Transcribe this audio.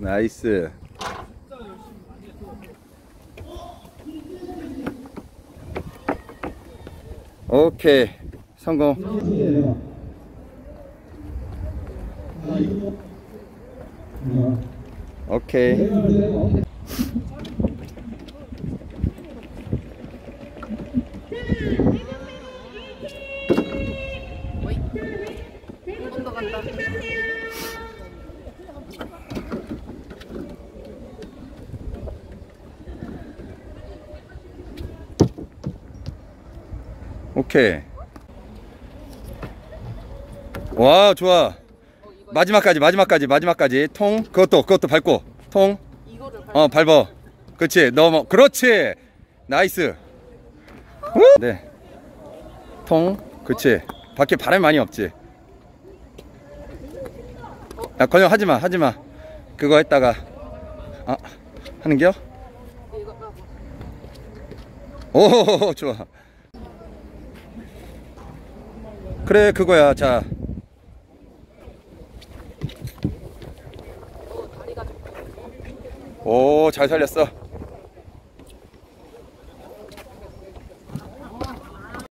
나이스. 오케이, 성공. 오케이. 한번 더 간다. 오케이. 와, 좋아. 마지막까지 통. 그것도 밟고 통. 이거를 밟어. 그렇지. 넘어. 그렇지. 나이스. 네. 통. 그렇지. 밖에 바람이 많이 없지. 야, 건영 하지마. 그거 했다가 하는겨? 오, 좋아. 그래, 그거야. 자. 오, 잘 살렸어.